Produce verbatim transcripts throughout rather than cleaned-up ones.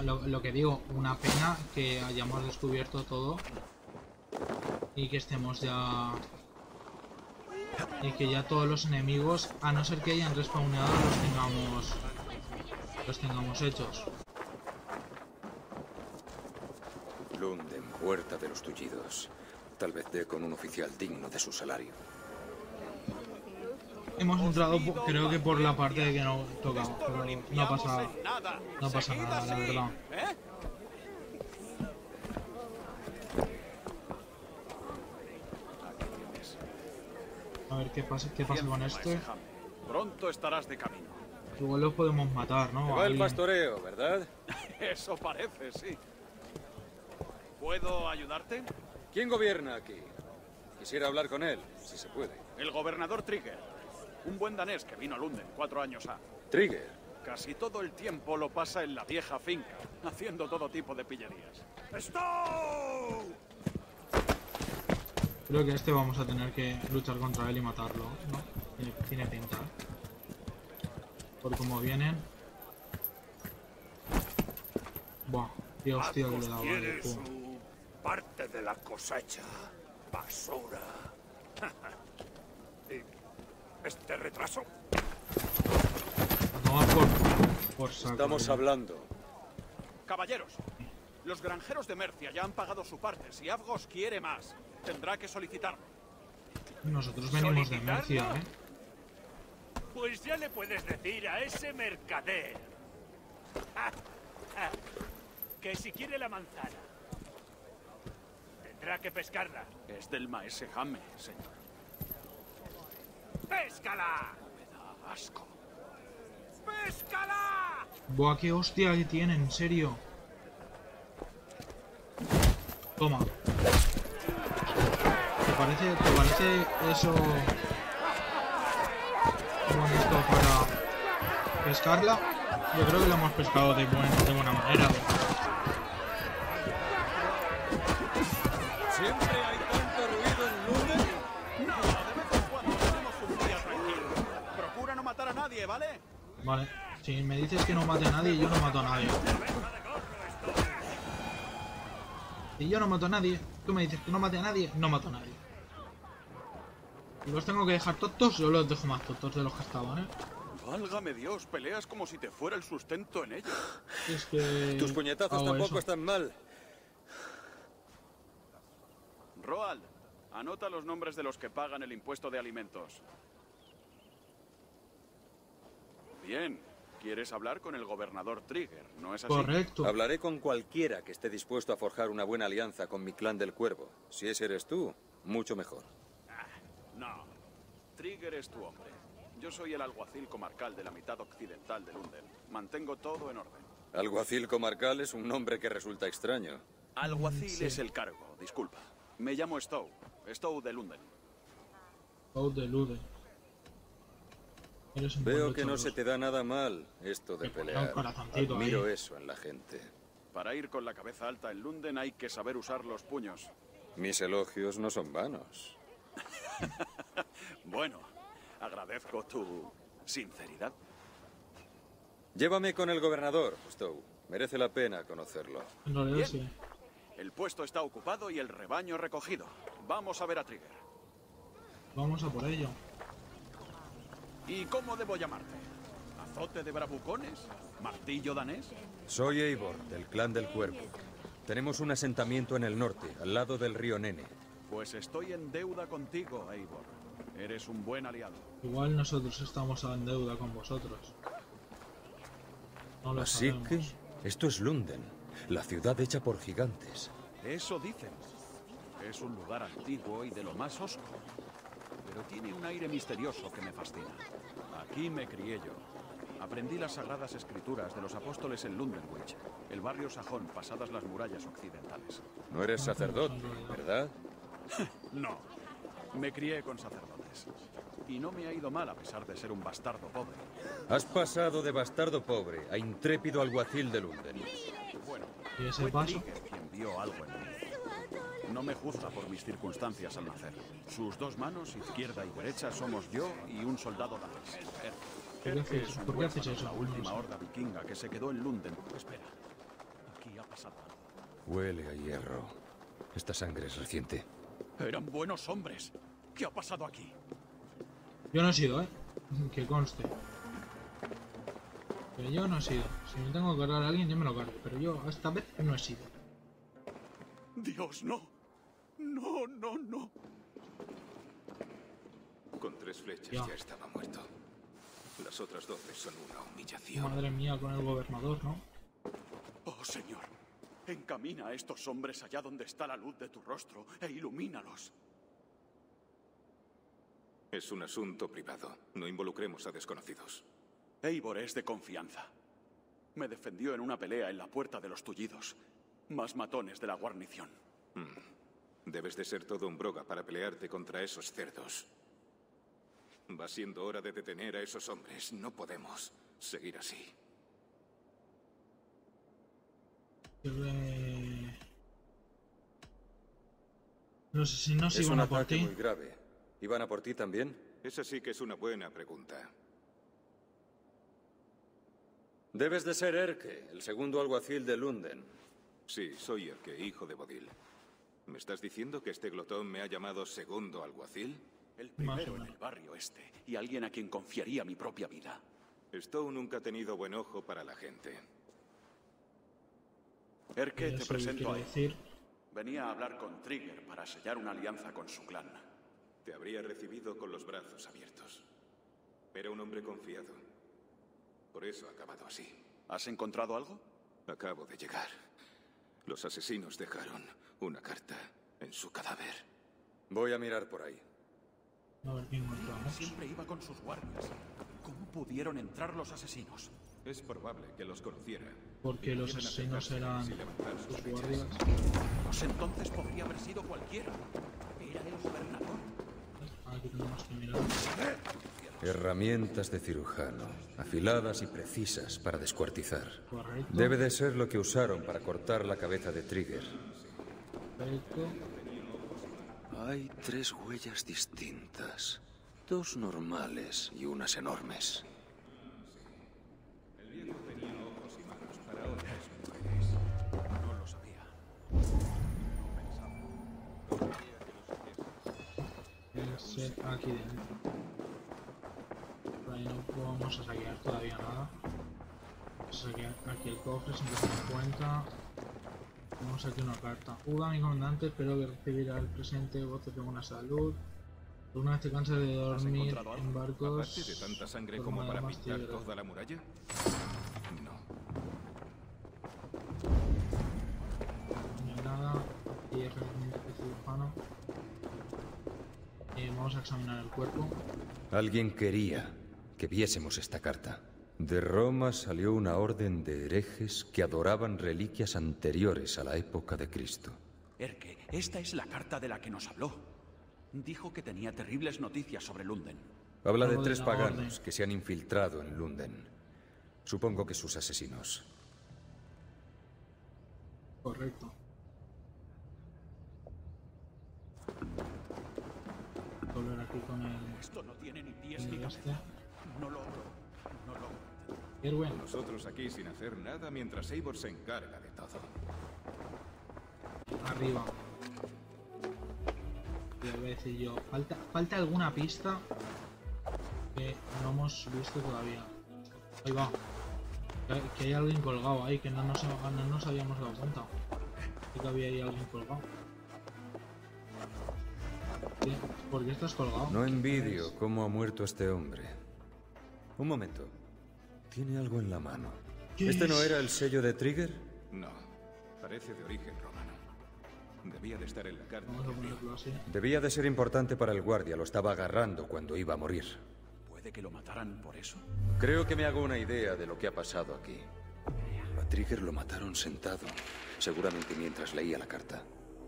lo, lo que digo, una pena que hayamos descubierto todo y que estemos ya... Y que ya todos los enemigos, a no ser que hayan respawneado, los tengamos... Los tengamos hechos. Lunden, puerta de los tullidos. Tal vez dé con un oficial digno de su salario. Hemos entrado, creo que por la parte de que no tocamos, pero no pasa, no pasa nada, la verdad. A ver qué pasa, qué pasa con este. Pronto estarás de camino. Igual los podemos matar, ¿no? Va el pastoreo, ¿verdad? Eso parece, sí. ¿Puedo ayudarte? ¿Quién gobierna aquí? Quisiera hablar con él, si se puede. El gobernador Trigger. Un buen danés que vino a Lunden cuatro años ha. Trigger. Casi todo el tiempo lo pasa en la vieja finca, haciendo todo tipo de pillerías. ¡Stow! Creo que este vamos a tener que luchar contra él y matarlo, ¿no? Tiene, tiene pinta. Por cómo vienen. Buah, qué hostia que le daba. Quiere su parte de la cosecha. Basura. ¿Este retraso? No, por, por saco, Estamos ¿no? hablando. Caballeros, los granjeros de Mercia ya han pagado su parte. Si Avgos quiere más, tendrá que solicitarlo. Nosotros venimos de Mercia, ¿eh? Pues ya le puedes decir a ese mercader que si quiere la manzana, tendrá que pescarla. Es del maese Jamme, señor. ¡Péscala! Me da asco. ¡Péscala! Buah, qué hostia que tiene, en serio. Toma. ¿Te parece, te parece eso bonito para pescarla? Yo creo que la hemos pescado de, buen, de buena manera. ¿Siempre hay tanto ruido en Lunden? No, de vez en cuando tenemos un día tranquilo. Procura no matar a nadie, ¿vale? Vale, si me dices que no mate a nadie, yo no mato a nadie. Si yo no mato a nadie, tú me dices que no mate a nadie, no mato a nadie. Si los tengo que dejar tontos, yo los dejo más tontos de los que estaban, ¿eh? Válgame Dios, peleas como si te fuera el sustento en ello. Es que... Tus puñetazos hago tampoco eso. están mal. Roald, anota los nombres de los que pagan el impuesto de alimentos. Bien, quieres hablar con el gobernador Trigger, ¿no es así? Correcto. Hablaré con cualquiera que esté dispuesto a forjar una buena alianza con mi clan del Cuervo. Si ese eres tú, mucho mejor. Ah, no, Trigger es tu hombre. Yo soy el alguacil comarcal de la mitad occidental de Lunden. Mantengo todo en orden. Alguacil comarcal es un nombre que resulta extraño. Alguacil Sí. es el cargo, disculpa. Me llamo Stow, Stow de Lunden. Oh, de Lude. Eres un Veo buen que no luchador. se te da nada mal esto de Me pone pelear. un corazoncito Admiro ahí. eso en la gente. Para ir con la cabeza alta en Lunden hay que saber usar los puños. Mis elogios no son vanos. Bueno, agradezco tu sinceridad. Llévame con el gobernador, Stow. Merece la pena conocerlo. En realidad Bien. sí. El puesto está ocupado y el rebaño recogido. Vamos a ver a Trigger. Vamos a por ello. ¿Y cómo debo llamarte? ¿Azote de bravucones? ¿Martillo danés? Soy Eivor, del clan del Cuervo. Tenemos un asentamiento en el norte, al lado del río Nene. Pues estoy en deuda contigo, Eivor. Eres un buen aliado. Igual nosotros estamos en deuda con vosotros. No lo Así sabemos. que esto es Lunden, la ciudad hecha por gigantes. Eso dicen. Es un lugar antiguo y de lo más hosco. Pero tiene un aire misterioso que me fascina. Aquí me crié yo. Aprendí las sagradas escrituras de los apóstoles en Lundenwich, el barrio sajón pasadas las murallas occidentales. No eres sacerdote, ¿verdad? No, me crié con sacerdotes. Y no me ha ido mal a pesar de ser un bastardo pobre. Has pasado de bastardo pobre a intrépido alguacil de Lunden. Bueno, ¿Y ese fue paso? Trigger quien vio algo en mí. No me juzga por mis circunstancias al nacer. Sus dos manos, izquierda y derecha, somos yo y un soldado danés. ¿Por qué haces- Es un por qué haces huérfano de eso? La No última sé. horda vikinga que se quedó en Lunden. Espera. pasado? Huele a hierro. Esta sangre es reciente. Eran buenos hombres. ¿Qué ha pasado aquí? Yo no he sido, ¿eh? Que conste. Pero yo no he sido. Si me tengo que cargar a alguien, yo me lo cargo. Pero yo esta vez no he sido. Dios, no. No, no, no. Con tres flechas Ya. ya estaba muerto. Las otras doce son una humillación. Madre mía, con el gobernador, ¿no? Oh, Señor. Encamina a estos hombres allá donde está la luz de tu rostro e ilumínalos. Es un asunto privado. No involucremos a desconocidos. Eivor es de confianza. Me defendió en una pelea en la Puerta de los Tullidos. Más matones de la guarnición. Mm. Debes de ser todo un broga para pelearte contra esos cerdos. Va siendo hora de detener a esos hombres. No podemos seguir así. Eh... Los asesinos Es un iban a por ataque ti. muy grave. ¿Iban a por ti también? Esa sí que es una buena pregunta. Debes de ser Erke, el segundo alguacil de Lunden. Sí, soy Erke, hijo de Bodil. ¿Me estás diciendo que este glotón me ha llamado segundo alguacil? El Más o primero en menos. el barrio este. Y alguien a quien confiaría mi propia vida. Stowe nunca ha tenido buen ojo para la gente. Erke, te Eso presento quiero a él. decir. Venía a hablar con Trigger para sellar una alianza con su clan. Te habría recibido con los brazos abiertos. Era un hombre confiado. Por eso ha acabado así. ¿Has encontrado algo? Acabo de llegar. Los asesinos dejaron una carta en su cadáver. Voy a mirar por ahí. A ver qué encontramos. Siempre iba con sus guardias. ¿Cómo pudieron entrar los asesinos? Es probable que los conociera. Porque los Pudieran asesinos acercarse eran sin levantar sus sospechas. guardias. Pues entonces podría haber sido cualquiera. Era el gobernador. Aquí tenemos que mirar. Herramientas de cirujano, afiladas y precisas para descuartizar. Correcto. Debe de ser lo que usaron para cortar la cabeza de Trigger. Perfecto. Hay tres huellas distintas. Dos normales y unas enormes. No lo sabía. Debe ser aquí dentro. Por ahí no vamos a saquear todavía nada. Vamos a saquear aquí el cofre sin que se den cuenta. Tenemos aquí una carta. Uda, mi comandante, espero que recibirá el presente goce de buena salud. Una vez te cansas de dormir encontrado algo? en barcos. Aparte de tanta sangre por como nada para más pintar tigre. toda la muralla. No. No hay nada. Aquí es herramienta de cirujano. Eh, vamos a examinar el cuerpo. Alguien quería que viésemos esta carta. De Roma salió una orden de herejes que adoraban reliquias anteriores a la época de Cristo. Erke, esta es la carta de la que nos habló. Dijo que tenía terribles noticias sobre Lunden. Habla de Algo de tres la paganos orden. que se han infiltrado en Lunden. Supongo que sus asesinos. Correcto. Volver aquí con el. Esto no tiene ni pies el ni este. cabeza. No logro. No logro. Irwin. Nosotros aquí sin hacer nada mientras Eivor se encarga de todo. Arriba. Te voy a decir yo. Falta, falta alguna pista que no hemos visto todavía. Ahí va. Que, que hay alguien colgado ahí, que no nos, no nos habíamos dado cuenta. Sí que había ahí alguien colgado. ¿Qué? ¿Por qué estás colgado? No envidio cómo ha muerto este hombre. Un momento. Tiene algo en la mano. ¿Qué ¿Este no es? era el sello de Trigger? No. Parece de origen romano. Debía de estar en la carta. Vamos a ponerlo así. Debía de ser importante para el guardia. Lo estaba agarrando cuando iba a morir. ¿Puede que lo mataran por eso? Creo que me hago una idea de lo que ha pasado aquí. A Trigger lo mataron sentado. Seguramente mientras leía la carta.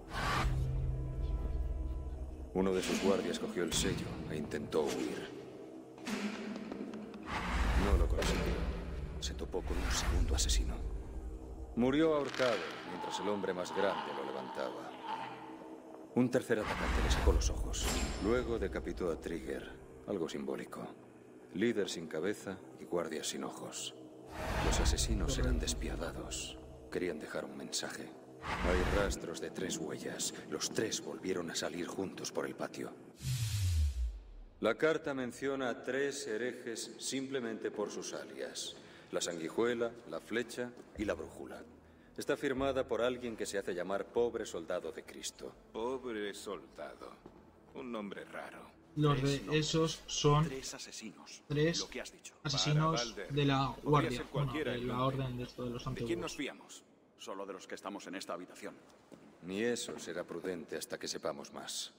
Uno de sus guardias cogió el sello e intentó huir. No lo consiguió. Se topó con un segundo asesino. Murió ahorcado mientras el hombre más grande lo levantaba. Un tercer atacante le sacó los ojos. Luego decapitó a Trigger, algo simbólico. Líder sin cabeza y guardias sin ojos. Los asesinos eran despiadados. Querían dejar un mensaje. Hay rastros de tres huellas. Los tres volvieron a salir juntos por el patio. La carta menciona a tres herejes simplemente por sus alias. La sanguijuela, la flecha y la brújula. Está firmada por alguien que se hace llamar Pobre Soldado de Cristo. Pobre Soldado. Un nombre raro. Los de esos son Tres asesinos. tres Lo que has dicho. asesinos Para Balder. de la Podría guardia, ser bueno, cualquiera de en la Londres. orden de esto de los ¿De quién nos antiguos. fiamos? Solo de los que estamos en esta habitación. Ni eso será prudente hasta que sepamos más.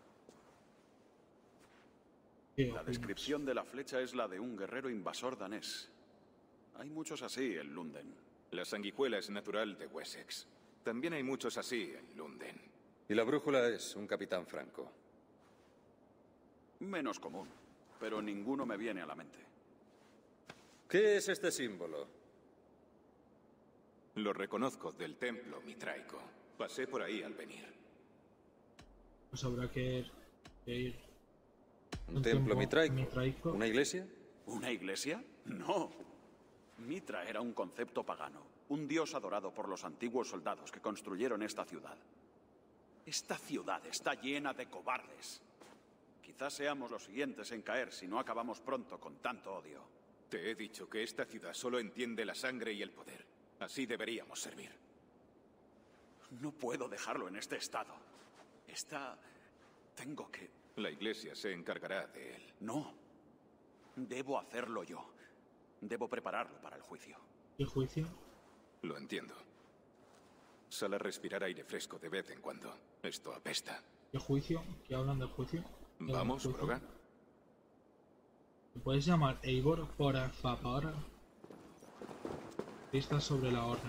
¿Qué La opinas? descripción de la flecha es la de un guerrero invasor danés. Hay muchos así en Lunden. La sanguijuela es natural de Wessex. También hay muchos así en Lunden. Y la brújula es un capitán franco. Menos común, pero ninguno me viene a la mente. ¿Qué es este símbolo? Lo reconozco del templo mitraico. Pasé por ahí al venir. Pues habrá que, que ir. ¿Un Un templo templo mitraico? mitraico. ¿Una iglesia? ¿Una iglesia? No. Mitra era un concepto pagano, un dios adorado por los antiguos soldados que construyeron esta ciudad. Esta ciudad está llena de cobardes. Quizás seamos los siguientes en caer si no acabamos pronto con tanto odio. Te he dicho que esta ciudad solo entiende la sangre y el poder. Así deberíamos servir. No puedo dejarlo en este estado. Está... Tengo que... La iglesia se encargará de él. No. Debo hacerlo yo. Debo prepararlo para el juicio. ¿Qué juicio? Lo entiendo. Sal a respirar aire fresco de vez en cuando. Esto apesta. ¿Qué juicio? ¿Qué hablan del juicio? ¿Qué hablan del Vamos, juicio? Brogan. ¿Me puedes llamar Eivor, por favor? Pistas sobre la orden.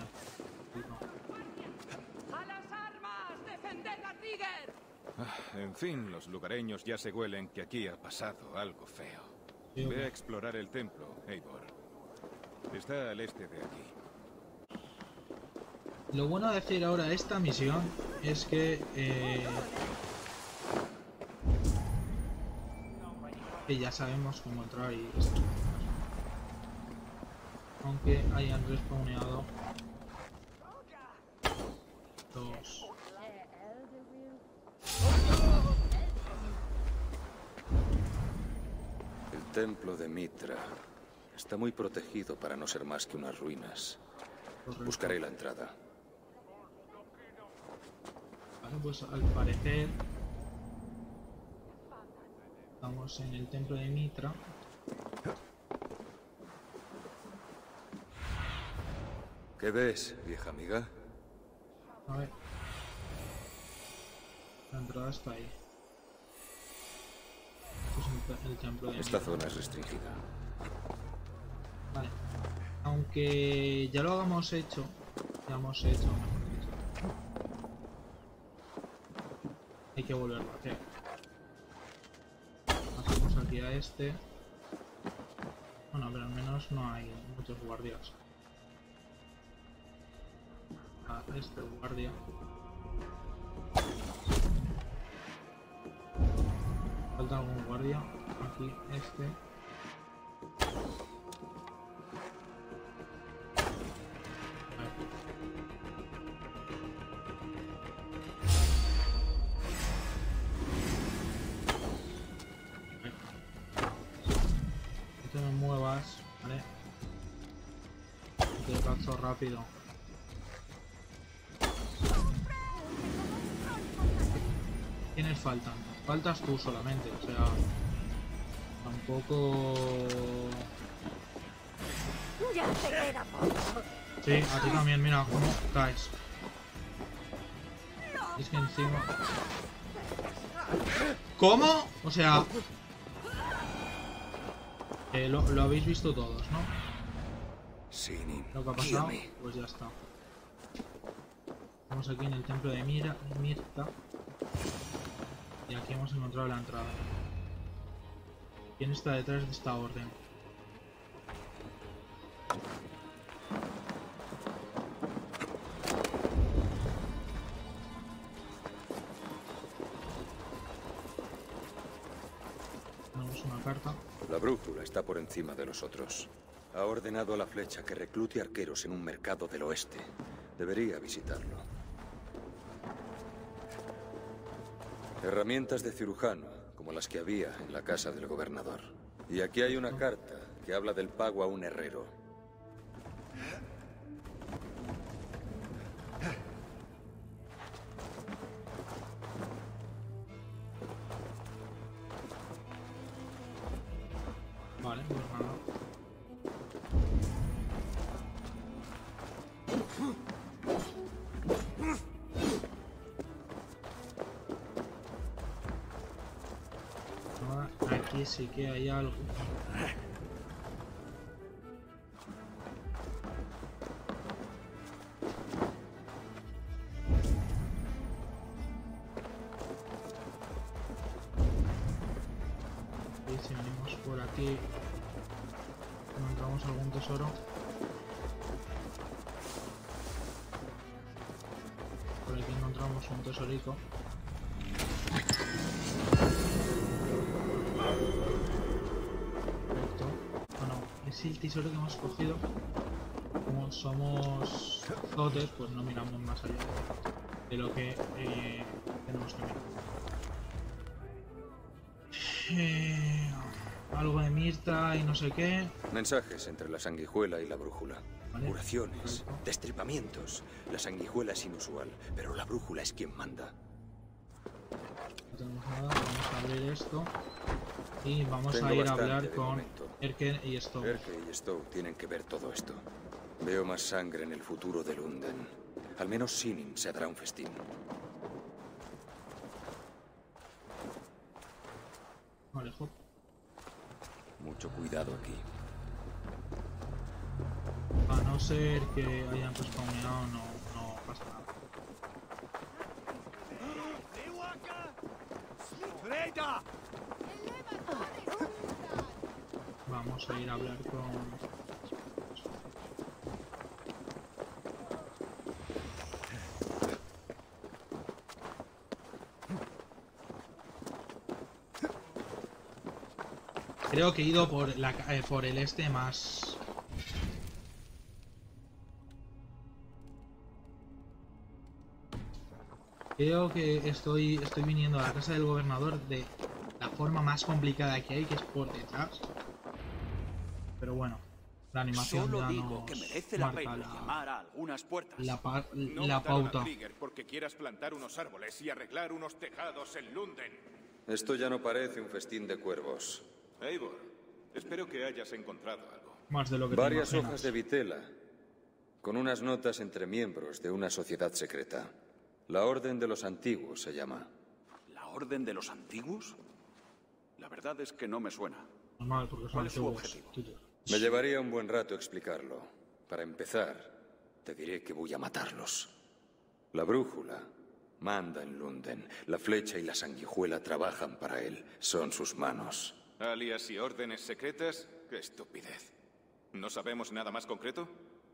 ¡A las armas! ¡Defended a Rüdiger! Ah, en fin, los lugareños ya se huelen que aquí ha pasado algo feo. Sí, Ve a hombre. explorar el templo, Eivor. Está al este de aquí. Lo bueno de hacer ahora esta misión es que, eh, que ya sabemos cómo entrar y esto. Aunque hayan respawneado dos. El templo de Mitra está muy protegido para no ser más que unas ruinas. Correcto. Buscaré la entrada. Vale, pues al parecer estamos en el templo de Mitra. ¿Qué ves, vieja amiga? A ver. La entrada está ahí. Este es el, te- el templo de Esta Mitra. zona es restringida. Vale. Aunque ya lo hagamos hecho, ya hemos hecho, mejor dicho. Hay que volverlo a hacer. Pasamos aquí a este. Bueno, pero al menos no hay muchos guardias. A este guardia. Falta algún guardia. Aquí este. No te me muevas, ¿vale? Te cacho rápido. ¿Quiénes faltan? Faltas tú solamente, o sea... Tampoco... ¡Ya te queda poco! Sí, a ti también, mira cómo caes. Es que encima... ¿Cómo? O sea... eh, lo, lo habéis visto todos, ¿no? Sinin, Lo que ha pasado, guíame. pues ya está. Estamos aquí en el templo de Mira, Mirta. Y aquí hemos encontrado la entrada. ¿Quién está detrás de esta orden? Tenemos una carta. La brújula está por encima de los otros. Ha ordenado a la flecha que reclute arqueros en un mercado del oeste. Debería visitarlo. Herramientas de cirujano, como las que había en la casa del gobernador. Y aquí hay una carta que habla del pago a un herrero. Vale, pues nada. Ahora, aquí sí que hay algo. Y si venimos por aquí, encontramos algún tesoro. Por aquí encontramos un tesorico. Perfecto. Bueno, es el tesoro que hemos cogido. Como somos zotes, pues no miramos más allá de lo que eh, tenemos que mirar. Eh, algo de Mirta y no sé qué. Mensajes entre la sanguijuela y la brújula. Vale. Curaciones, destripamientos. La sanguijuela es inusual, pero la brújula es quien manda. No tenemos nada, vamos a abrir esto. Y vamos Tengo a ir a bastante hablar de con momento. Erken y Stowe. Erke y Stowe tienen que ver todo esto. Veo más sangre en el futuro de Lunden. Al menos Sinin se dará un festín. Vale, hop. Mucho cuidado aquí. A no ser que hayan respawneado, no, no pasa nada. Vamos a ir a hablar con... Creo que he ido por, la, eh, por el este más... Creo que estoy, estoy viniendo a la casa del gobernador de la forma más complicada que hay, que es por detrás. Pero bueno, la animación Solo ya digo nos que merece la marca pena la, llamar a algunas puertas. la, pa- No la mataron pauta. a Trigger porque quieras plantar unos árboles y arreglar unos tejados en Lunden. Esto ya no parece un festín de cuervos. Eivor, espero que hayas encontrado algo. Más de lo que te Varias imaginas. hojas de vitela, con unas notas entre miembros de una sociedad secreta. La Orden de los Antiguos se llama. ¿La Orden de los Antiguos? La verdad es que no me suena. Normal, porque son ¿Cuál es su antiguos objetivo? títulos. Me llevaría un buen rato explicarlo. Para empezar, te diré que voy a matarlos. La brújula manda en Lunden. La flecha y la sanguijuela trabajan para él. Son sus manos. Alias y órdenes secretas, qué estupidez. ¿No sabemos nada más concreto?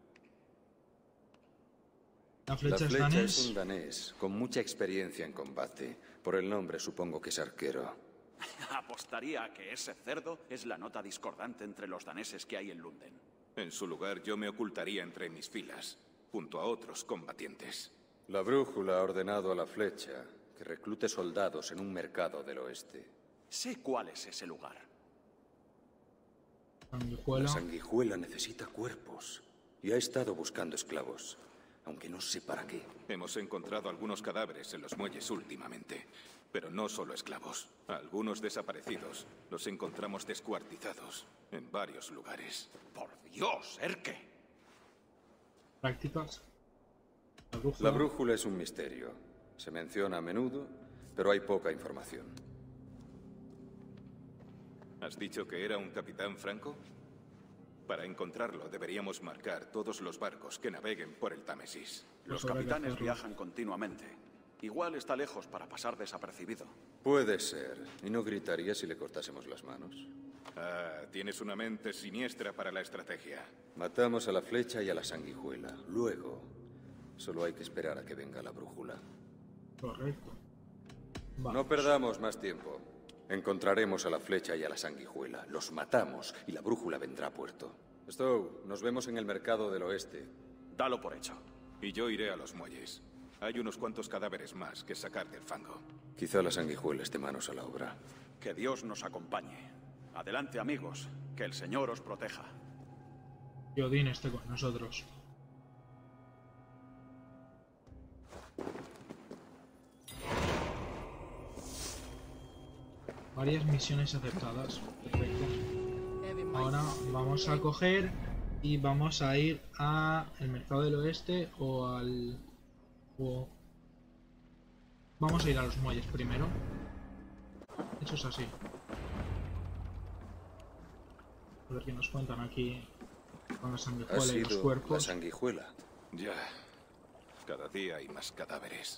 La La flecha es flecha danés. es un danés con mucha experiencia en combate. Por el nombre supongo que es arquero. Apostaría a que ese cerdo es la nota discordante entre los daneses que hay en Lunden. En su lugar yo me ocultaría entre mis filas, junto a otros combatientes. La brújula ha ordenado a la flecha que reclute soldados en un mercado del oeste. Sé cuál es ese lugar. Sanguijuela. La sanguijuela necesita cuerpos y ha estado buscando esclavos, aunque no sé para qué. Hemos encontrado algunos cadáveres en los muelles últimamente, pero no solo esclavos. A algunos desaparecidos los encontramos descuartizados en varios lugares. ¡Por Dios, Erke! Prácticas. La brújula. La brújula es un misterio. Se menciona a menudo, pero hay poca información. ¿Has dicho que era un capitán Franco? Para encontrarlo deberíamos marcar todos los barcos que naveguen por el Támesis. Los Pues habrá que capitanes hacerlo. viajan continuamente. Igual está lejos para pasar desapercibido. Puede ser. ¿Y no gritaría si le cortásemos las manos? Ah, tienes una mente siniestra para la estrategia. Matamos a la flecha y a la sanguijuela. Luego, solo hay que esperar a que venga la brújula. Correcto. Vamos. No perdamos más tiempo. Encontraremos a la flecha y a la sanguijuela. Los matamos y la brújula vendrá a puerto. Stowe, nos vemos en el mercado del oeste. Dalo por hecho. Y yo iré a los muelles. Hay unos cuantos cadáveres más que sacar del fango. Quizá la sanguijuela esté manos a la obra. Que Dios nos acompañe. Adelante, amigos. Que el Señor os proteja. Y Odín esté con nosotros. Varias misiones aceptadas. Perfecto. Ahora vamos a coger y vamos a ir a el mercado del oeste o al... O... Vamos a ir a los muelles primero. Eso es así. A ver qué nos cuentan aquí con la Ha sanguijuela y los sido la cuerpos. sanguijuela. Ya. Cada día hay más cadáveres.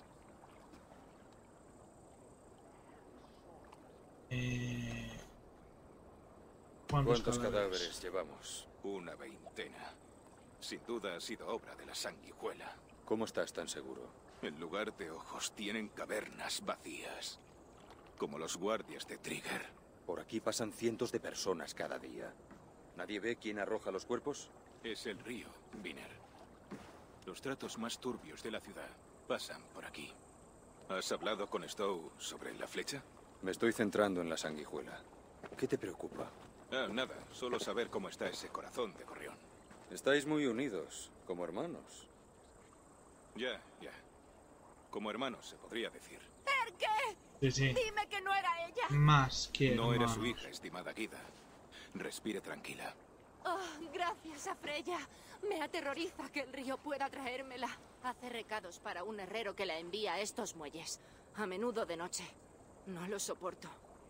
Eh... ¿Cuántos, ¿Cuántos cadáveres? cadáveres llevamos? Una veintena. Sin duda ha sido obra de la sanguijuela. ¿Cómo estás tan seguro? En lugar de ojos tienen cavernas vacías. Como los guardias de Trigger. Por aquí pasan cientos de personas cada día. ¿Nadie ve quién arroja los cuerpos? Es el río, Viner. Los tratos más turbios de la ciudad pasan por aquí. ¿Has hablado con Stowe sobre la flecha? Me estoy centrando en la sanguijuela. ¿Qué te preocupa? Ah, nada. Solo saber cómo está ese corazón de gorrión. Estáis muy unidos, como hermanos. Ya, ya. Como hermanos, se podría decir. ¿Qué? Sí, sí. Dime que no era ella. Más que No era hermanos. su hija, estimada Guida. Respire tranquila. Oh, gracias a Freya. Me aterroriza que el río pueda traérmela. Hace recados para un herrero que la envía a estos muelles. A menudo de noche. No lo soporto.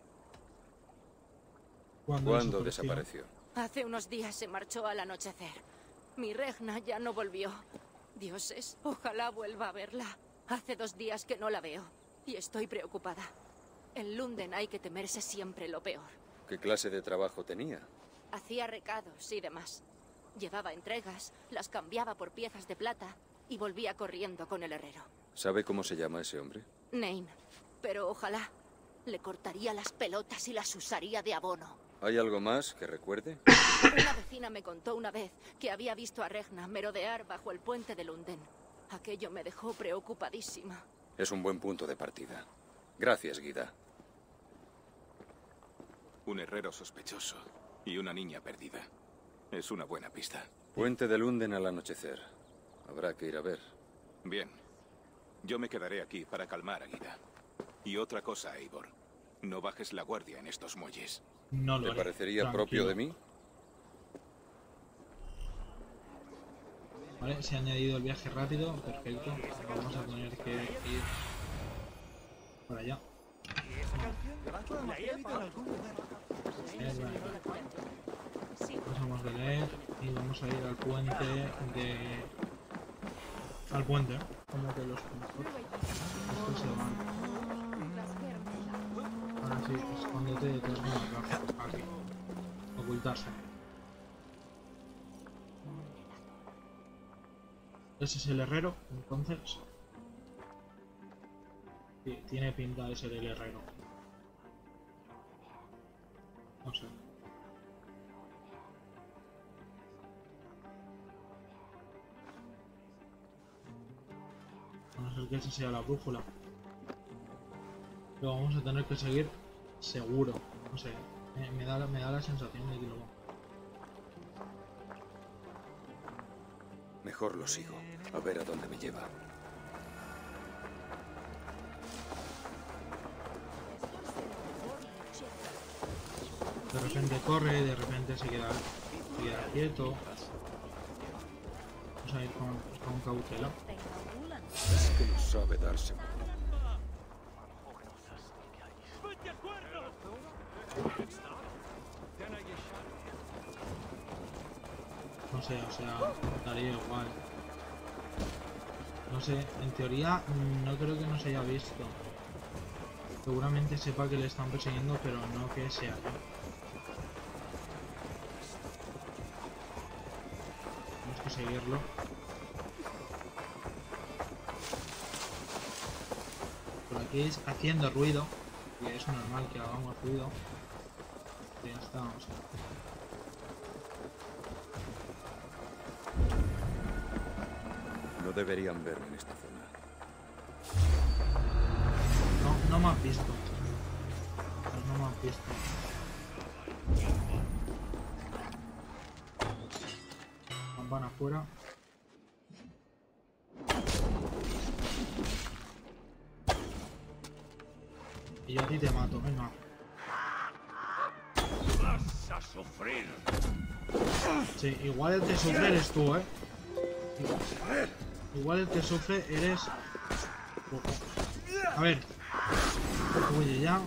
¿Cuándo, ¿Cuándo desapareció? desapareció? Hace unos días se marchó al anochecer. Mi Regna ya no volvió. Dioses, ojalá vuelva a verla. Hace dos días que no la veo. Y estoy preocupada. En Lunden hay que temerse siempre lo peor. ¿Qué clase de trabajo tenía? Hacía recados y demás. Llevaba entregas, las cambiaba por piezas de plata y volvía corriendo con el herrero. ¿Sabe cómo se llama ese hombre? Nain. Pero ojalá. Le cortaría las pelotas y las usaría de abono. ¿Hay algo más que recuerde? Una vecina me contó una vez que había visto a Regna merodear bajo el puente de Lunden. Aquello me dejó preocupadísima. Es un buen punto de partida. Gracias, Guida. Un herrero sospechoso y una niña perdida. Es una buena pista. Puente de Lunden al anochecer. Habrá que ir a ver. Bien. Yo me quedaré aquí para calmar a Guida. Y otra cosa, Eivor. No bajes la guardia en estos muelles. No lo ¿Te haré. parecería Tranquilo. propio de mí? Vale, se ha añadido el viaje rápido. Perfecto. Vamos a tener que ir para allá. Eh, vale, vale. Pasamos de leer y vamos a ir al puente de... Al puente. Como que los estos se van. Ahora sí, escóndete detrás de una caja. Aquí. Ocultarse. Ese es el herrero, entonces. Sí, tiene pinta de ser el herrero. No sé. A no ser que esa sea la brújula. Lo vamos a tener que seguir seguro. No sé. Me, me, da, me da la sensación de que lo vamos. Mejor lo sigo. A ver a dónde me lleva. De repente corre, de repente se queda, se queda quieto. Vamos a ir con, con cautela. Es que no sabe darse. No sé, o sea, daría igual. No sé, en teoría no creo que nos haya visto. Seguramente sepa que le están persiguiendo, pero no que sea yo. Tenemos que seguirlo. Por aquí es haciendo ruido, y es normal que hagamos ruido. Ya está, o sea. No deberían verme en esta zona. No, no me has visto. No me has visto. Van afuera. Y yo a ti te mato, venga. Vas a sufrir. Sí, igual el que sufre eres tú, ¿eh? Igual el que sufre eres... A ver. Huye ya.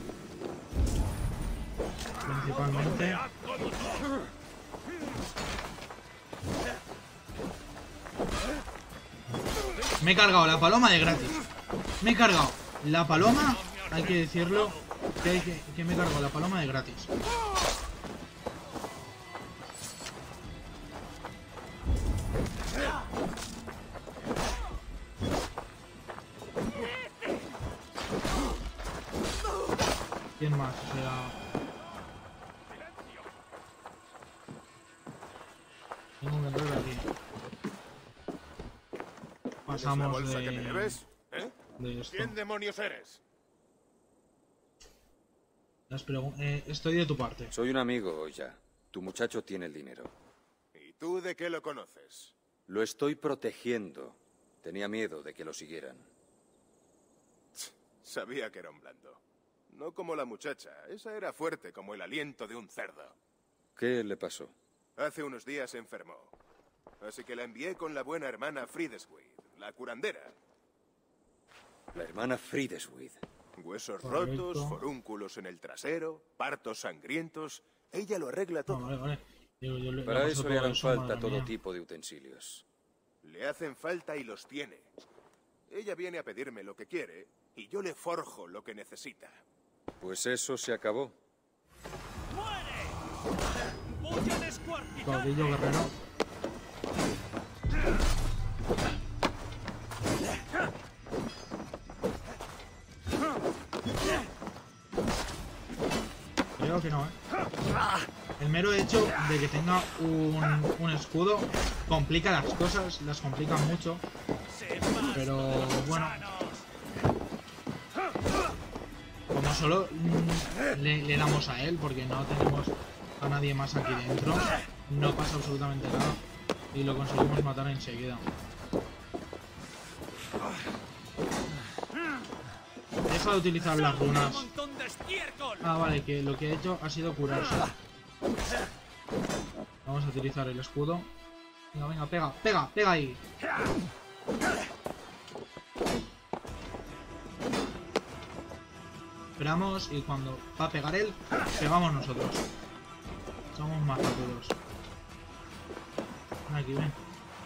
Principalmente. Me he cargado la paloma de gratis. Me he cargado la paloma, hay que decirlo, que, hay que, que me he cargado la paloma de gratis. ¿Quién más? O sea... Tengo que entrar aquí. Pasamos bolsa de... que me debes? ¿Eh? de esto. ¿Quién demonios eres? Las pregun- eh, estoy de tu parte. Soy un amigo, ya. Tu muchacho tiene el dinero. ¿Y tú de qué lo conoces? Lo estoy protegiendo. Tenía miedo de que lo siguieran. Sabía que era un blando. No como la muchacha. Esa era fuerte como el aliento de un cerdo. ¿Qué le pasó? Hace unos días se enfermó. Así que la envié con la buena hermana Fridesweed, la curandera. La hermana Fridesweed. Huesos Correcto. rotos, forúnculos en el trasero, partos sangrientos. Ella lo arregla No, todo. vale, vale. Digo, yo le- Para le paso eso todo le harán eso, falta madre todo mía. tipo de utensilios. Le hacen falta y los tiene. Ella viene a pedirme lo que quiere y yo le forjo lo que necesita. Pues eso se acabó. ¡Voy a descuartizar! Caudillo guerrero. Creo que no, ¿eh? El mero hecho de que tenga un, un escudo complica las cosas, las complica mucho. Pero bueno, como solo mm, le, le damos a él, porque no tenemos a nadie más aquí dentro, no pasa absolutamente nada y lo conseguimos matar enseguida. Deja de utilizar las runas. Ah, vale, que lo que he hecho ha sido curarse. Vamos a utilizar el escudo. Venga, venga, pega, pega, pega ahí. Esperamos y cuando va a pegar él, pegamos nosotros. Somos más rápidos. Ven aquí, ven.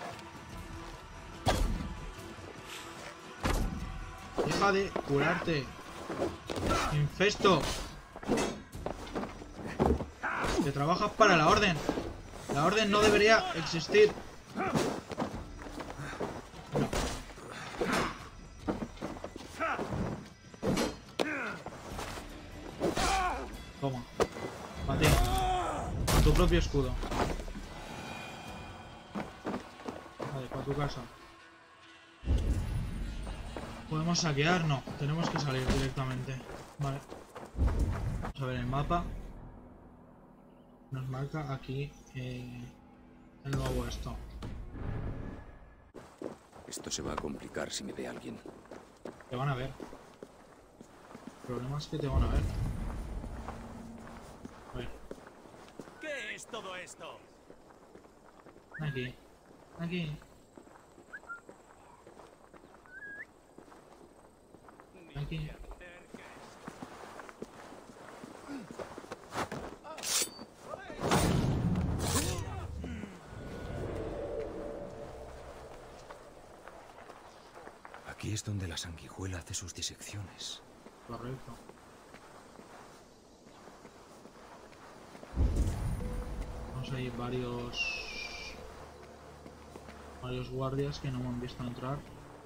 Deja de curarte. Infesto. Que trabajas para la orden. La orden no debería existir. Toma. Para ti. Con tu propio escudo. Vale, para tu casa. ¿Podemos saquear? No. Tenemos que salir directamente. Vale. Vamos a ver el mapa. Nos marca aquí eh, el nuevo esto. Esto se va a complicar si me ve alguien. Te van a ver. El problema es que te van a ver. A ver. ¿Qué es todo esto? Aquí. Aquí. Aquí. Aquí es donde la sanguijuela hace sus disecciones. Correcto. Vamos a ir varios... varios guardias que no me han visto entrar.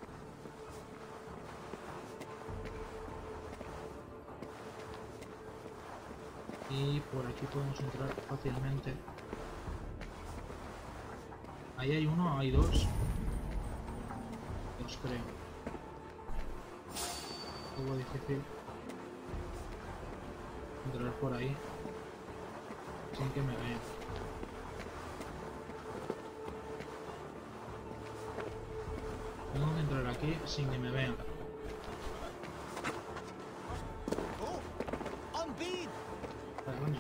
Y por aquí podemos entrar fácilmente. Ahí hay uno, hay dos. creo. Un poco difícil entrar por ahí sin que me vean. Tengo que entrar aquí sin que me vean. Vale, coño.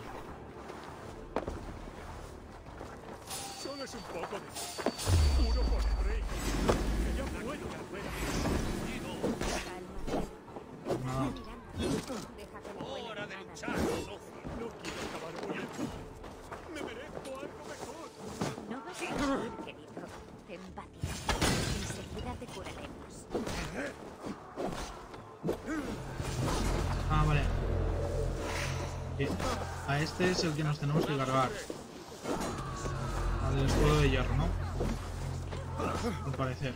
Solo es un poco de... Uno por rey. Que ya puedo volver a Nada. Hora de luchar, socio. No quiero acabar muriendo. Me merezco algo mejor. No vas a morir, querido. Ten paciencia. Enseguida te curaremos. Ah, vale. Sí. A este es el que nos tenemos que cargar. Al escudo de hierro, ¿no? Al parecer.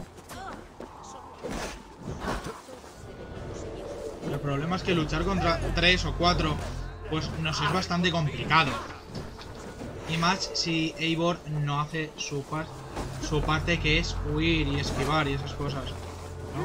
El problema es que luchar contra tres o cuatro pues nos es bastante complicado. Y más si Eivor no hace su, par su parte, que es huir y esquivar y esas cosas, ¿no?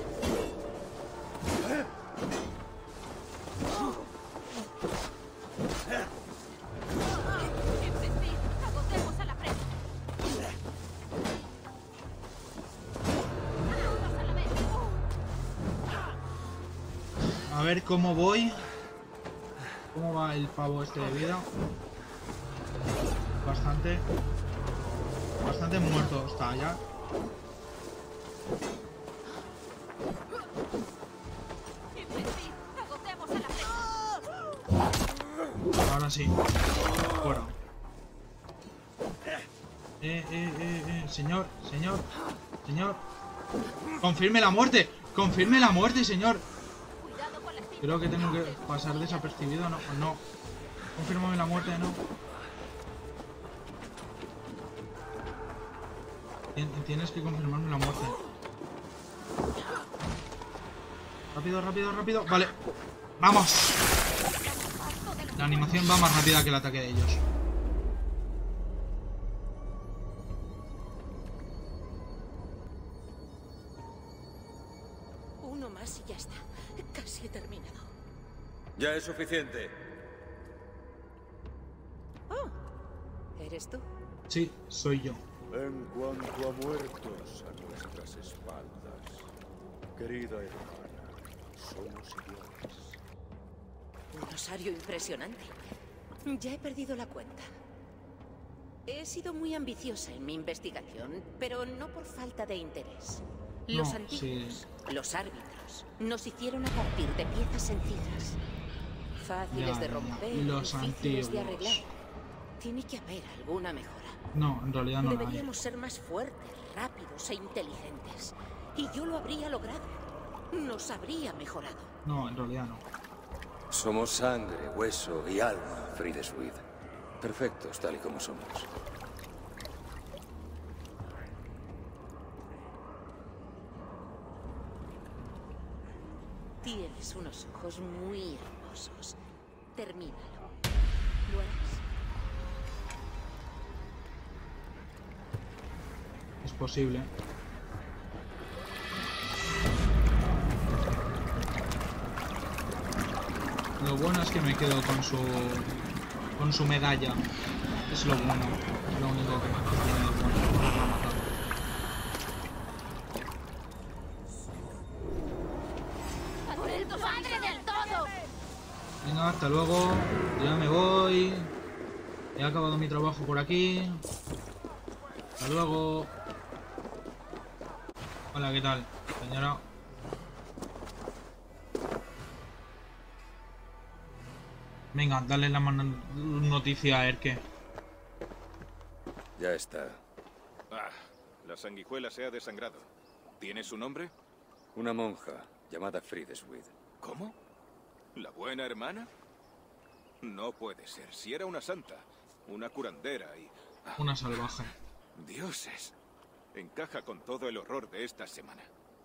A ver cómo voy. ¿Cómo va el pavo este de vida? Bastante. Bastante muerto está ya. Ahora sí. Fuera. Eh, eh, eh, eh. Señor, señor, señor. Confirme la muerte. Confirme la muerte, señor. Creo que tengo que pasar desapercibido, no, no. Confírmame la muerte, no. Tienes que confirmarme la muerte. Rápido, rápido, rápido. Vale. ¡Vamos! La animación va más rápida que el ataque de ellos. Uno más y ya está. Casi he terminado. Ya es suficiente. Oh, ¿eres tú? Sí, soy yo. En cuanto a muertos a nuestras espaldas, querida hermana, somos iguales. Un osario impresionante. Ya he perdido la cuenta. He sido muy ambiciosa en mi investigación, pero no por falta de interés. Los No, antiguos, sí. Los árbitros, nos hicieron a partir de piezas sencillas. Fáciles Ya, de ya, romper, los difíciles de antiguos. arreglar. Tiene que haber alguna mejora. No, en realidad no la hay. Deberíamos ser más fuertes, rápidos e inteligentes. Y yo lo habría logrado. Nos habría mejorado. No, en realidad no. Somos sangre, hueso y alma, Friedeswyd. Perfectos tal y como somos. Tienes unos ojos muy hermosos. Termínalo. ¿Lo harás? Es posible. Lo bueno es que me quedo con su con su medalla. Es lo bueno. Es lo único que tiene de bueno. No me ha matado. ¡Hazle tu madre del todo! Venga, hasta luego. Ya me voy. He acabado mi trabajo por aquí. Hasta luego. Hola, ¿qué tal, señora? Venga, dale la mano noticia a Erke. Ya está. Ah, la sanguijuela se ha desangrado. ¿Tiene su nombre? Una monja llamada Friedeswyd. ¿Cómo? ¿La buena hermana? No puede ser. Si era una santa, una curandera y... ah, Una salvaje. dioses. Encaja con todo el horror de esta semana.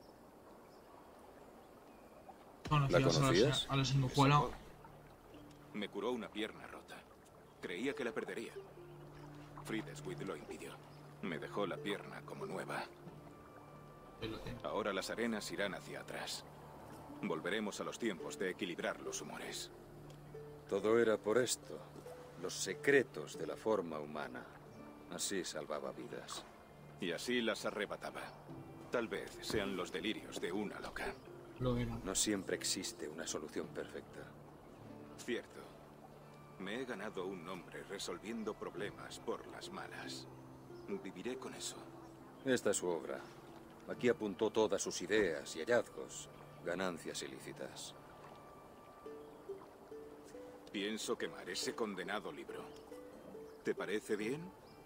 ¿Conocías a conocías? la, a la sanguijuela? Me curó una pierna rota. Creía que la perdería. Friedeswyd lo impidió. Me dejó la pierna como nueva. Ahí lo tiene. Ahora las arenas irán hacia atrás. Volveremos a los tiempos de equilibrar los humores. Todo era por esto. Los secretos de la forma humana. Así salvaba vidas. Y así las arrebataba. Tal vez sean los delirios de una loca. Lo era. No siempre existe una solución perfecta. Cierto. Me he ganado un nombre resolviendo problemas por las malas. Viviré con eso. Esta es su obra. Aquí apuntó todas sus ideas y hallazgos. Ganancias ilícitas. Pienso quemar ese condenado libro. ¿Te parece bien?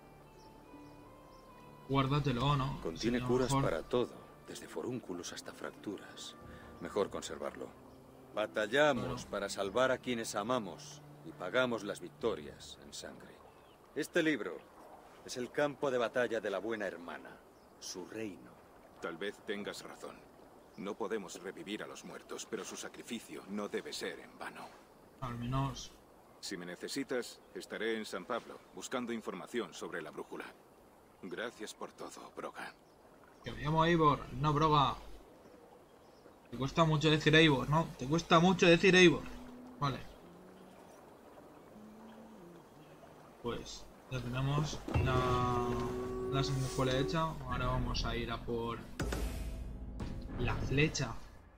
Guárdatelo, ¿no? Contiene Sí, a lo curas mejor- para todo, desde forúnculos hasta fracturas. Mejor conservarlo. Batallamos para salvar a quienes amamos y pagamos las victorias en sangre. Este libro es el campo de batalla de la buena hermana, su reino. Tal vez tengas razón. No podemos revivir a los muertos, pero su sacrificio no debe ser en vano. Al menos... Si me necesitas, estaré en San Pablo, buscando información sobre la brújula. Gracias por todo, Broga. Que me llamo Eivor, no Broga. Te cuesta mucho decir Eivor, ¿no? Te cuesta mucho decir Eivor. Vale. Pues ya tenemos la, la sanguijuela hecha. Ahora vamos a ir a por la flecha.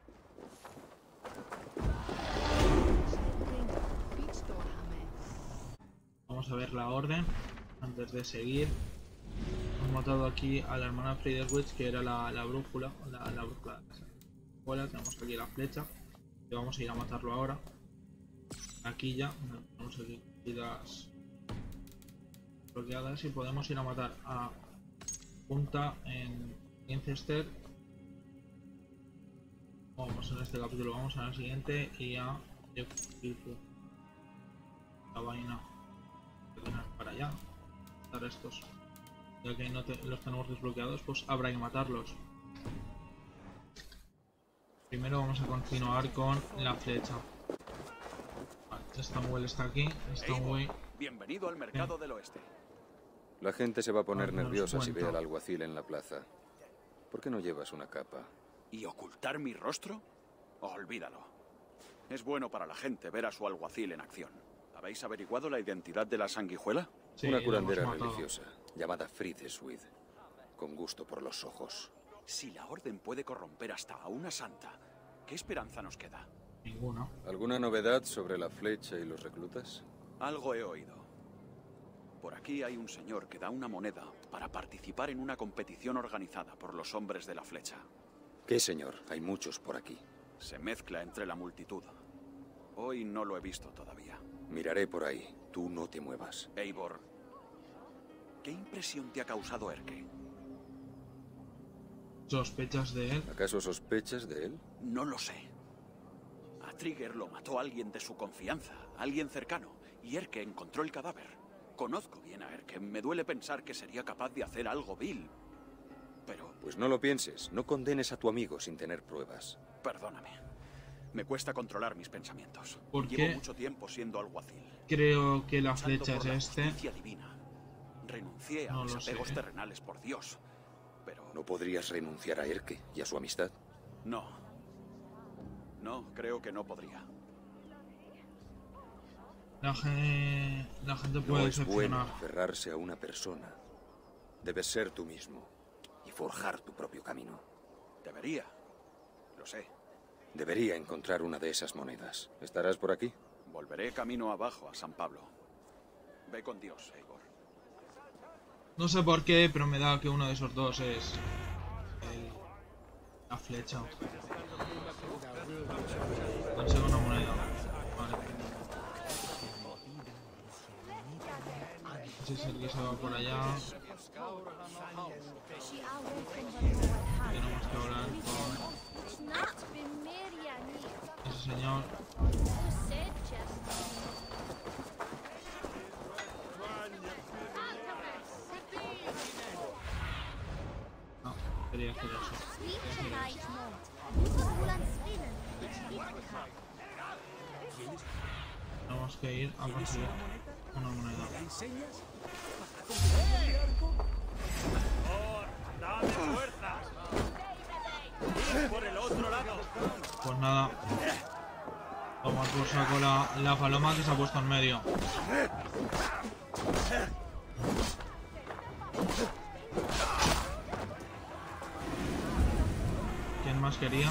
Vamos a ver la orden antes de seguir. Hemos matado aquí a la hermana Friederwitz, que era la, la brújula, la, la brújula de la sanguijuela. Tenemos aquí la flecha, que vamos a ir a matarlo ahora. Aquí ya, tenemos aquí las bloqueadas y podemos ir a matar a Punta en Incester. Vamos en este capítulo, vamos al siguiente y a la vaina para allá. Matar estos. Ya que no te, los tenemos desbloqueados, pues habrá que matarlos. Primero vamos a continuar con la flecha. Vale, Stonewall está aquí. Stonewall. Bienvenido al mercado del oeste. La gente se va a poner Ah, no os nerviosa si ve cuento. al alguacil en la plaza. ¿Por qué no llevas una capa? ¿Y ocultar mi rostro? Olvídalo. Es bueno para la gente ver a su alguacil en acción. ¿Habéis averiguado la identidad de la sanguijuela? Sí, Una lo curandera hemos matado. religiosa, llamada Friedeswith, con gusto por los ojos. Si la orden puede corromper hasta a una santa, ¿qué esperanza nos queda? Ninguna. ¿Alguna novedad sobre la flecha y los reclutas? Algo he oído. Por aquí hay un señor que da una moneda para participar en una competición organizada por los hombres de la flecha. ¿Qué señor? Hay muchos por aquí. Se mezcla entre la multitud. Hoy no lo he visto todavía. Miraré por ahí. Tú no te muevas. Eivor, ¿qué impresión te ha causado Erke? ¿Sospechas de él? ¿Acaso sospechas de él? No lo sé. A Trigger lo mató alguien de su confianza, alguien cercano, y Erke encontró el cadáver. Conozco bien a Erke, me duele pensar que sería capaz de hacer algo vil. Pero, Pues no lo pienses. No condenes a tu amigo sin tener pruebas. perdóname. Me cuesta controlar mis pensamientos. ¿Por Llevo qué? mucho tiempo siendo alguacil. Creo que la luchando flecha es por la este. justicia divina. Renuncié a No mis lo sé. apegos terrenales por Dios. Pero ¿No podrías renunciar a Erke y a su amistad? no. No, creo que no podría. La gente, la gente No puede es bueno decepcionar. aferrarse a una persona. Debes ser tú mismo y forjar tu propio camino. Debería. Lo sé. Debería encontrar una de esas monedas. ¿Estarás por aquí? Volveré camino abajo a San Pablo. Ve con Dios, Eivor. No sé por qué, pero me da que uno de esos dos es el- la flecha. Consigo una moneda. Vale. Ese es el que se va por allá. Tenemos que hablar con ese señor. No, quería hacer eso. Quería hacer eso. Tenemos que ir a conseguir una moneda. por el otro lado. Pues nada. Vamos por saco la, la paloma que se ha puesto en medio. ¿Quién más quería?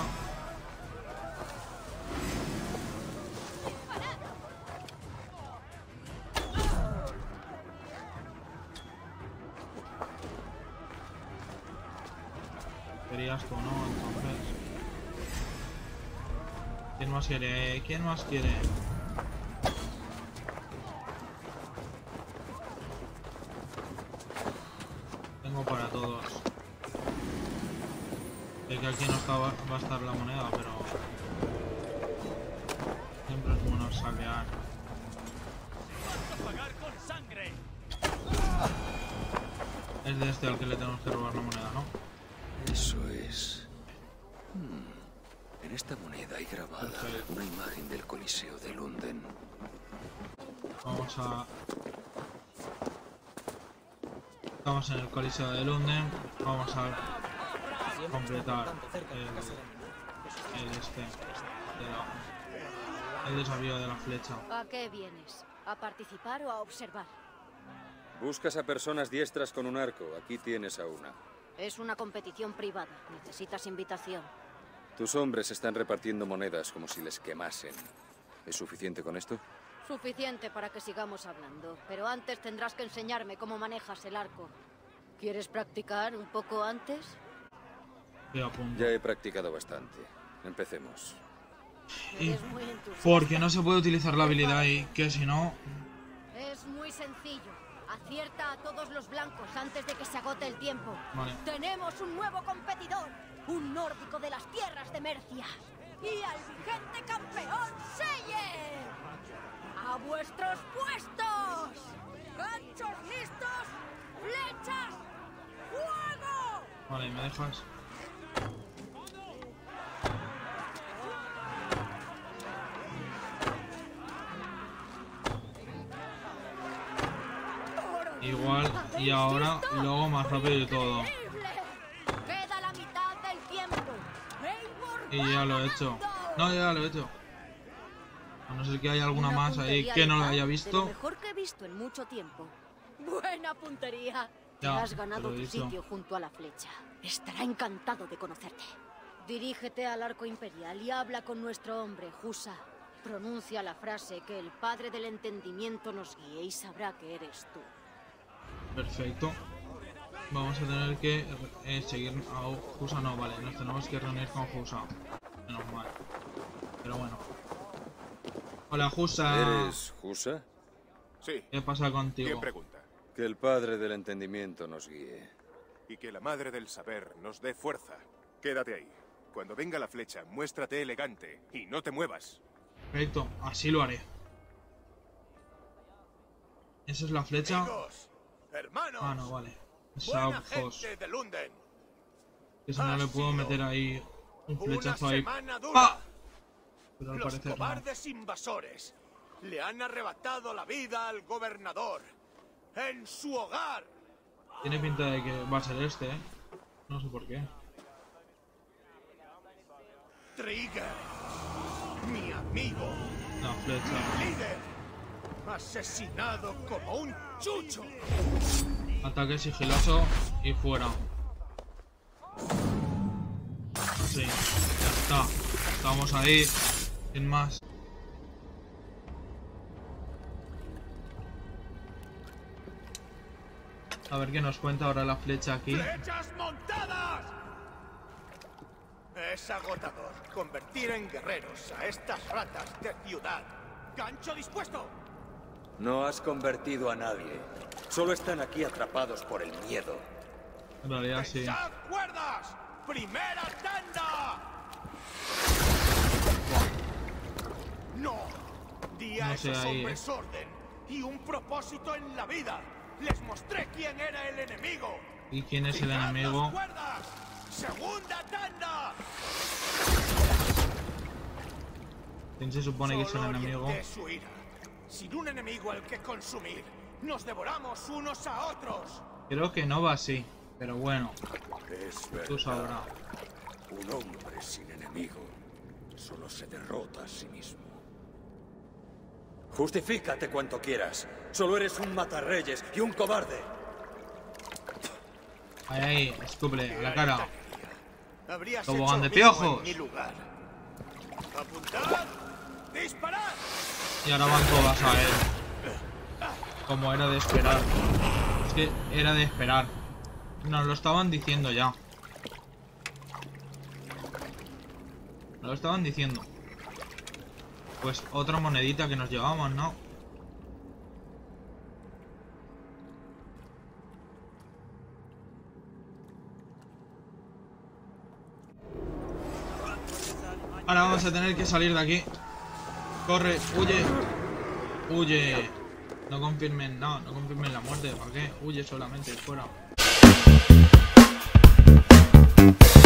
Querías tú, ¿no? Entonces... ¿Quién más quiere? ¿Quién más quiere? Tengo para todos. Sé que aquí no está, va a estar la moneda, pero... Siempre es bueno saquear. ¡Pagar con sangre! Es de este al que le tenemos que robar la moneda, ¿no? Eso es. Hmm. En esta moneda hay grabada Perfecto. una imagen del Coliseo de Lunden. Vamos a... Estamos en el Coliseo de Lunden. Vamos a completar el, el este de la, el desafío de la flecha. ¿A qué vienes? ¿A participar o a observar? Buscas a personas diestras con un arco. Aquí tienes a una. Es una competición privada. Necesitas invitación. Tus hombres están repartiendo monedas como si les quemasen. ¿Es suficiente con esto? Suficiente para que sigamos hablando, pero antes tendrás que enseñarme cómo manejas el arco. ¿Quieres practicar un poco antes? Estoy a punto. Ya he practicado bastante. Empecemos. Y Eres muy entusiasta. porque no se puede utilizar la habilidad y que si no... Es muy sencillo. Acierta a todos los blancos antes de que se agote el tiempo. Vale. Tenemos un nuevo competidor, un nórdico de las tierras de Mercia. Y al vigente campeón Seyer. ¡A vuestros puestos! ¡Ganchos listos! ¡Flechas! ¡Fuego! Vale, ¿me dejas? Igual, y ahora lo hago más rápido y todo. ¡Increíble! Queda la mitad del tiempo. Eivor Y ya lo he hecho. No, ya lo he hecho. A no ser que haya alguna Una más ahí puntería que no lo letal, haya de lo visto. mejor que he visto en mucho tiempo. Buena puntería. Te Ya, has ganado te lo he tu dicho. sitio junto a la flecha. Estará encantado de conocerte. Dirígete al arco imperial y habla con nuestro hombre, Husa. Pronuncia la frase que el padre del entendimiento nos guíe y sabrá que eres tú. Perfecto. Vamos a tener que eh, seguir a Husa. No, vale, nos tenemos que reunir con Husa. Menos mal. Pero bueno. Hola, Husa. ¿Eres Husa? Sí. ¿Qué pasa contigo? ¿Quién pregunta? Que el Padre del Entendimiento nos guíe. Y que la madre del saber nos dé fuerza. Quédate ahí. Cuando venga la flecha, muéstrate elegante y no te muevas. Perfecto, así lo haré. ¿Esa es la flecha? Amigos, hermanos, Ah, no, vale. buena Sabjos. gente de Lunden. Que si no ha le puedo sido meter ahí un Una flechazo ahí. semana dura. ¡Ah! Pero al Los parecer no. cobardes invasores le han arrebatado la vida al gobernador en su hogar. Tiene pinta de que va a ser este, ¿eh? No sé por qué. Trigger, mi amigo, La flecha. líder, asesinado como un chucho. Ataque sigiloso y fuera. Sí, ya está. Estamos ahí. Sin más. A ver qué nos cuenta ahora la flecha aquí. ¡Flechas montadas! Es agotador convertir en guerreros a estas ratas de ciudad. ¡Gancho dispuesto! No has convertido a nadie. Solo están aquí atrapados por el miedo. En realidad sí. ¡Echad cuerdas! ¡Primera tanda! ¡No! Di a No sé esos ahí, hombres orden y un propósito en la vida. Les mostré quién era el enemigo. ¿Y quién es el ¡Tirad las enemigo? cuerdas! ¡Segunda tanda! ¿Quién se supone que es el Solo enemigo? orienté su ira. Sin un enemigo al que consumir, nos devoramos unos a otros. Creo que no va así. Pero bueno, Es tú verdad. sabrás. Un hombre sin enemigo solo se derrota a sí mismo. Justifícate cuanto quieras. Solo eres un matarreyes y un cobarde. Ahí, ahí, escuple a la cara. Habrías Tobogán hecho de lo piojo. mismo en mi lugar. ¡Apuntad! ¡Disparad! Y ahora van todas a él. Como era de esperar. Es que era de esperar. Nos lo estaban diciendo ya. Nos lo estaban diciendo. Pues otra monedita que nos llevamos, ¿no? Ahora vamos a tener que salir de aquí. Corre, huye. Huye. No confirmen, no, no confirmen la muerte. ¿Para qué? Huye solamente, fuera.